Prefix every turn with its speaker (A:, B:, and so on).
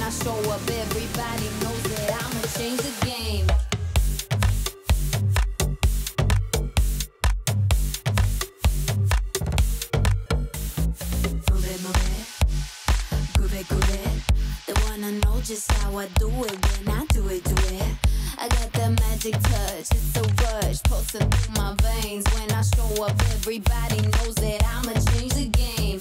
A: I show up, everybody knows that I'ma change the game. They wanna know just how I do it when I do it. I got that magic touch, it's a rush, pulsing through my veins. When I show up, everybody knows that I'ma change the game.